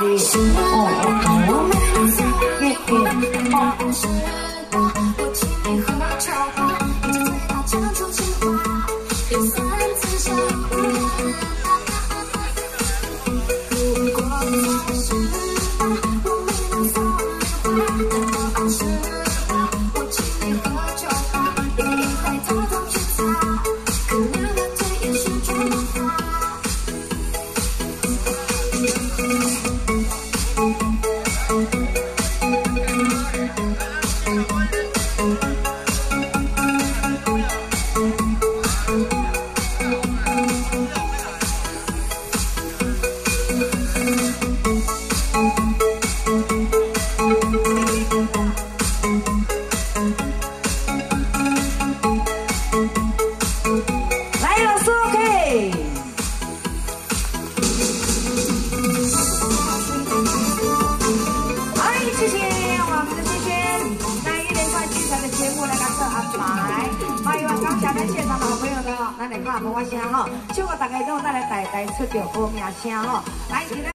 哩。哦，谢谢我们的轩轩，那一连串精彩的节目来感受安排。欢迎刚下咱现场的好朋友呢，咱来看无我声吼，希望大家都带来出着好名声吼，来。